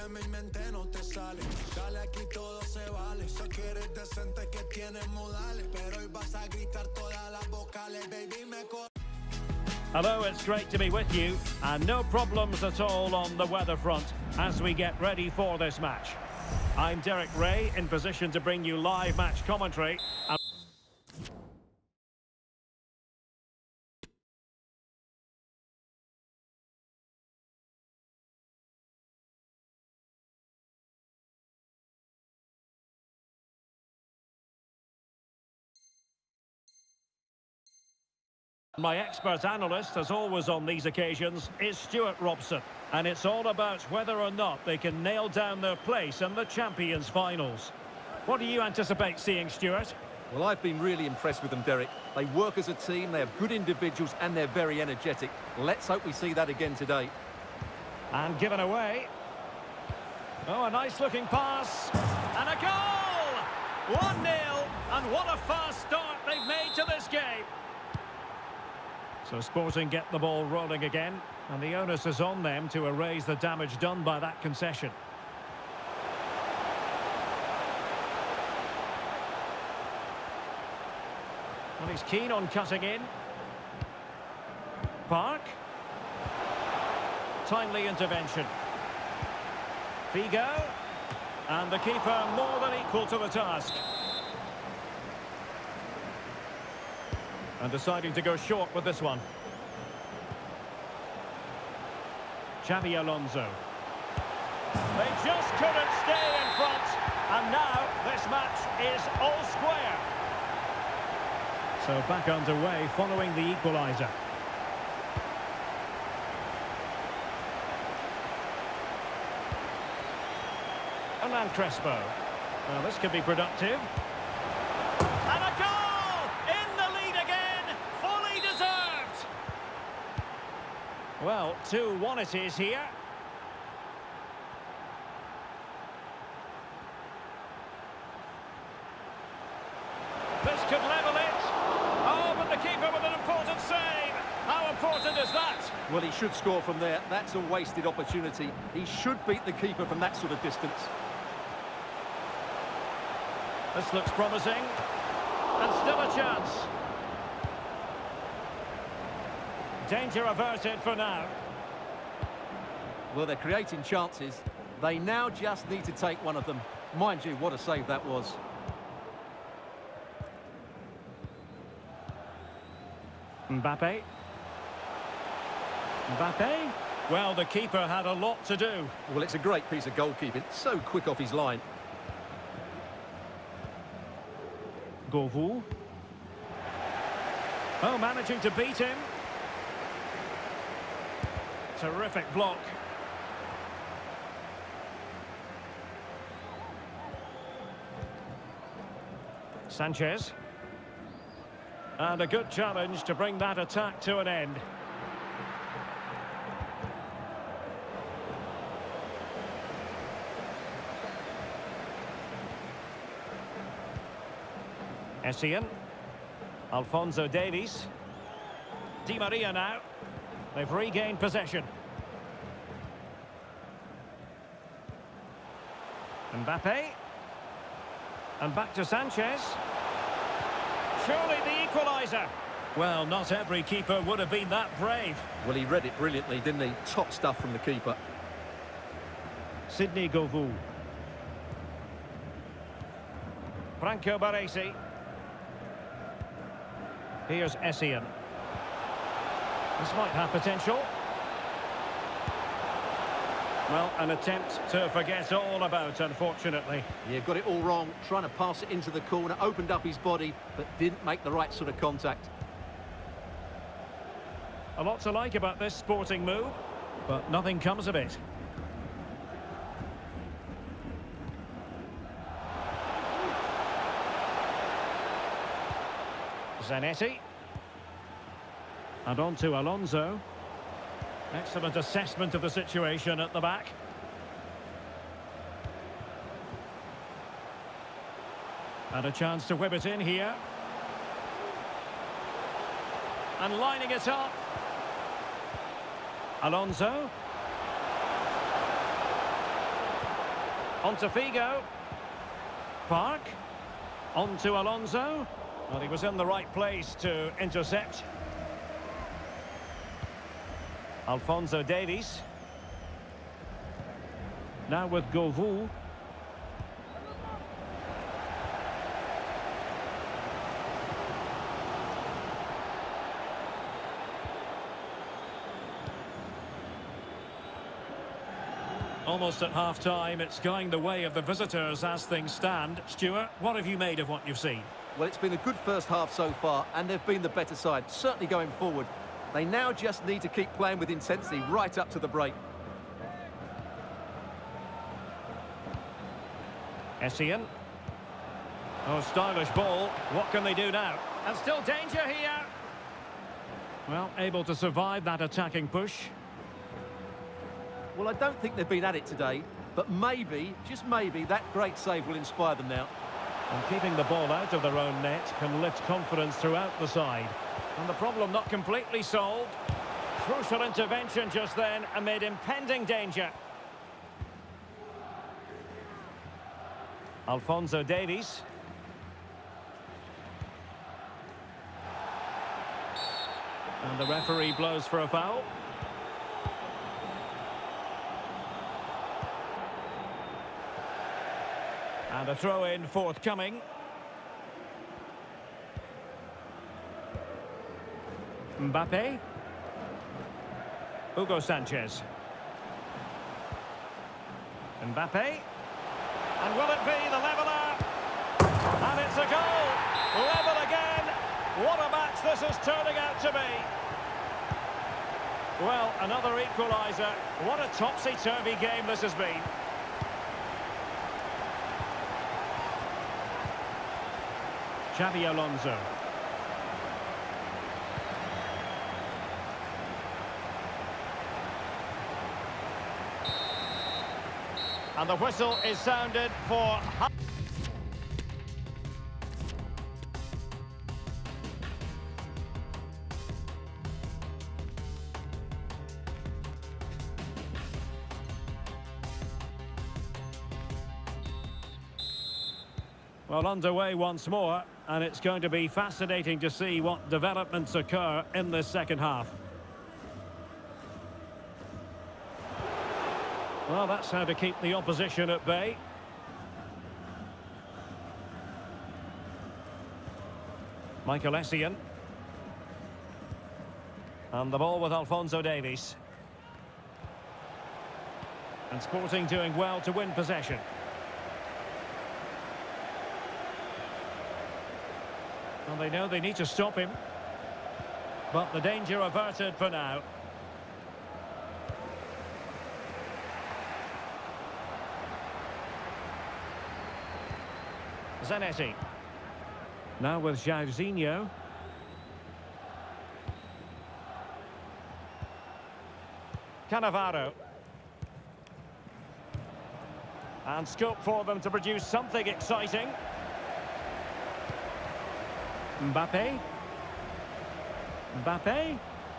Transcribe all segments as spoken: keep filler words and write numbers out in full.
en mi mente no te sale. Dale, aquí todo se vale. Sé que eres decente, que tienes modales, pero hoy vas a gritar todas las vocales, baby, me co- Hello, it's great to be with you, and no problems at all on the weather front as we get ready for this match. I'm Derek Ray, in position to bring you live match commentary. And my expert analyst, as always on these occasions, is Stuart Robson. And it's all about whether or not they can nail down their place in the Champions finals. What do you anticipate seeing, Stuart? Well, I've been really impressed with them, Derek. They work as a team, they have good individuals, and they're very energetic. Let's hope we see that again today. And given away. Oh, a nice-looking pass. And a goal! one nil. And what a fast start they've made to this game. So Sporting get the ball rolling again, and the onus is on them to erase the damage done by that concession. Well, he's keen on cutting in. Park. Timely intervention. Figo. And the keeper more than equal to the task. And deciding to go short with this one. Xabi Alonso. They just couldn't stay in front. And now this match is all square. So back underway following the equaliser. Hernan Crespo. Well, this could be productive. And a goal! In the lead again! Fully deserved! Well, two one it is here. This could level it. Oh, but the keeper with an important save. How important is that? Well, he should score from there. That's a wasted opportunity. He should beat the keeper from that sort of distance. This looks promising. And still a chance. Danger averted for now. Well, they're creating chances. They now just need to take one of them. Mind you, what a save that was. Mbappe. Mbappe. Well, the keeper had a lot to do. Well, it's a great piece of goalkeeping. So quick off his line. Govou. Oh, managing to beat him. Terrific block. Sanchez. And a good challenge to bring that attack to an end. Essien. Alphonso Davies. Di Maria now. They've regained possession. Mbappe. And back to Sanchez. Surely the equaliser. Well, not every keeper would have been that brave. Well, he read it brilliantly, didn't he? Top stuff from the keeper. Sidney Govou. Franco Baresi. Here's Essien. This might have potential. Well, an attempt to forget all about, unfortunately. Yeah, got it all wrong. Trying to pass it into the corner, opened up his body, but didn't make the right sort of contact. A lot to like about this Sporting move, but nothing comes of it. Zanetti. And on to Alonso. Excellent assessment of the situation at the back. And a chance to whip it in here. And lining it up. Alonso. On to Figo. Park. On to Alonso. Well, he was in the right place to intercept. Alphonso Davies. Now with Govou. Almost at half-time, it's going the way of the visitors as things stand. Stuart, what have you made of what you've seen? Well, it's been a good first half so far, and they've been the better side, certainly going forward. They now just need to keep playing with intensity right up to the break. Essien. Oh, stylish ball. What can they do now? And still danger here. Well, able to survive that attacking push. Well, I don't think they've been at it today, but maybe, just maybe, that great save will inspire them now. And keeping the ball out of their own net can lift confidence throughout the side. And the problem not completely solved. Crucial intervention just then amid impending danger. Alphonso Davies. And the referee blows for a foul. And a throw-in forthcoming. Mbappe. Hugo Sanchez. Mbappe. And will it be the leveller? And it's a goal! Level again! What a match this is turning out to be! Well, another equaliser. What a topsy-turvy game this has been. Xabi Alonso. And the whistle is sounded for... Well, underway once more, and it's going to be fascinating to see what developments occur in this second half. Well, that's how to keep the opposition at bay. Michael Essien. And the ball with Alphonso Davies. And Sporting doing well to win possession. Well, they know they need to stop him. But the danger averted for now. Zanetti. Now with Jairzinho. Cannavaro. And scope for them to produce something exciting. Mbappe. Mbappe.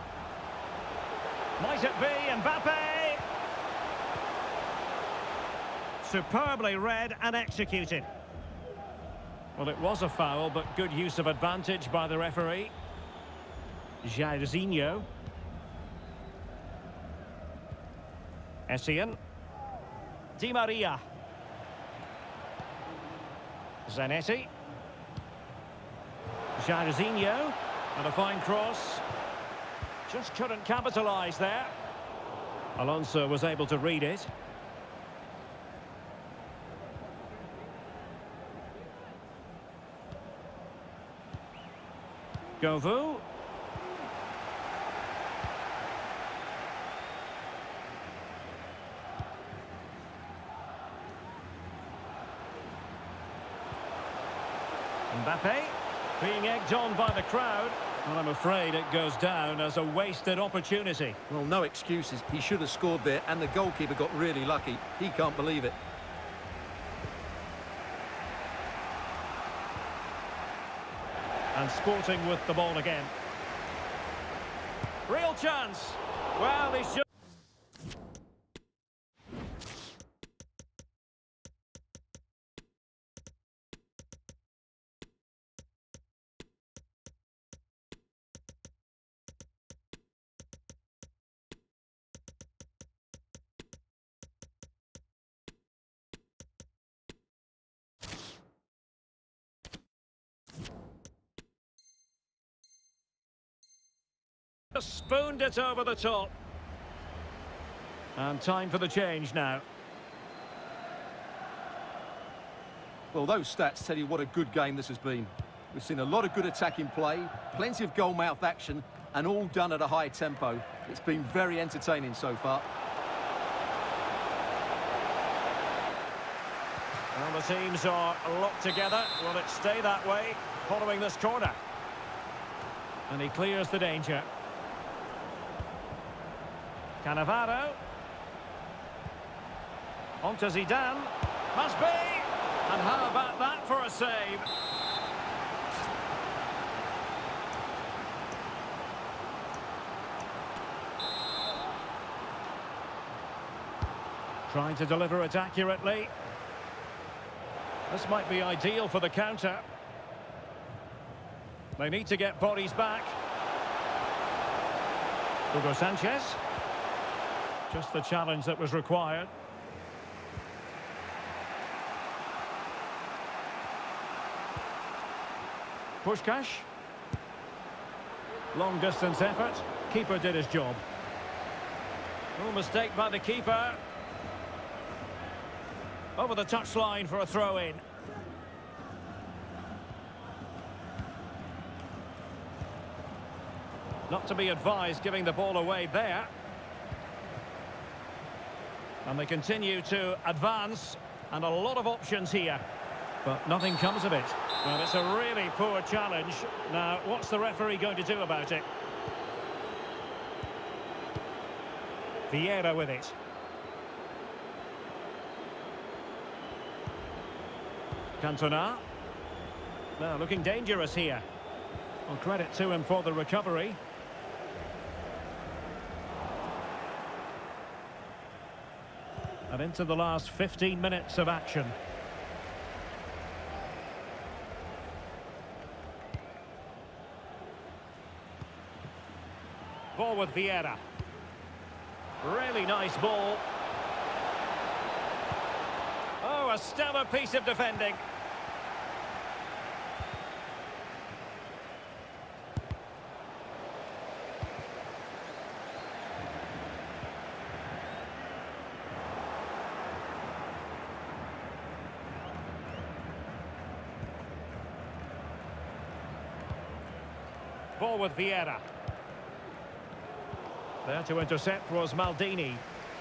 Might it be Mbappe? Superbly read and executed. Well, it was a foul, but good use of advantage by the referee. Jairzinho. Essien. Di Maria. Zanetti. Jairzinho. And a fine cross. Just couldn't capitalise there. Alonso was able to read it. Govou. Mbappe being egged on by the crowd. Well, I'm afraid it goes down as a wasted opportunity. Well, no excuses. He should have scored there, and the goalkeeper got really lucky. He can't believe it. And Sporting with the ball again. Real chance. Well, he's just... Spooned it over the top. And time for the change now. Well, those stats tell you what a good game this has been. We've seen a lot of good attacking play, plenty of goal-mouth action, and all done at a high tempo. It's been very entertaining so far. Well, the teams are locked together. Will it stay that way following this corner? And he clears the danger. Cannavaro. On to Zidane. Must be! And how about that for a save? Trying to deliver it accurately. This might be ideal for the counter. They need to get bodies back. Hugo Sanchez. Just the challenge that was required. Puskás. Long distance effort. Keeper did his job. No mistake by the keeper. Over the touchline for a throw-in. Not to be advised giving the ball away there. And they continue to advance. And a lot of options here. But nothing comes of it. Well, it's a really poor challenge. Now, what's the referee going to do about it? Vieira with it. Cantona. Now, looking dangerous here. Well, credit to him for the recovery. And into the last fifteen minutes of action. Ball with Vieira. Really nice ball. Oh, a stellar piece of defending. Ball with Vieira. There to intercept was Maldini.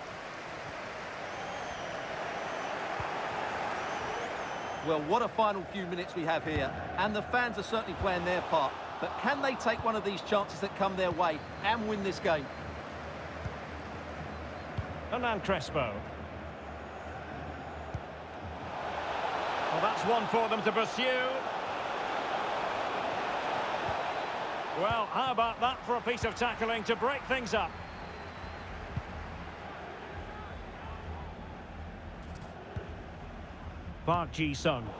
Well, what a final few minutes we have here. And the fans are certainly playing their part. But can they take one of these chances that come their way and win this game? Hernan Crespo. Well, that's one for them to pursue. Well, how about that for a piece of tackling to break things up? Park Ji-sung.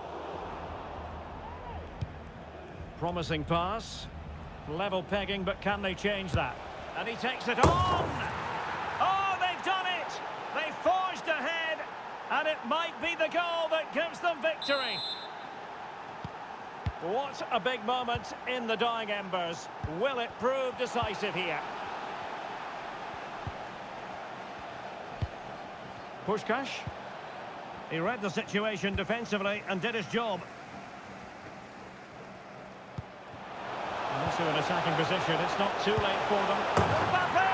Promising pass. Level pegging, but can they change that? And he takes it on! Oh, they've done it! They forged ahead, and it might be the goal that gives them victory. What a big moment in the dying embers. Will it prove decisive here? Puskás. He read the situation defensively and did his job. And into an attacking position. It's not too late for them. Mbappé!